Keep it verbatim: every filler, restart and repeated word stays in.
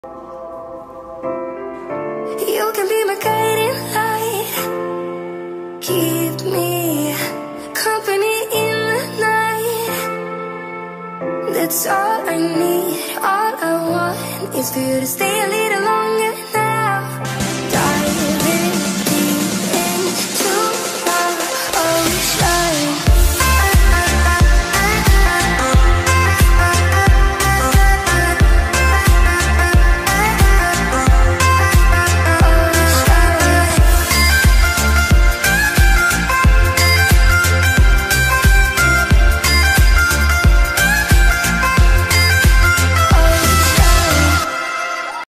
You can be my guiding light, keep me company in the night. That's all I need, all I want is for you to stay a little longer.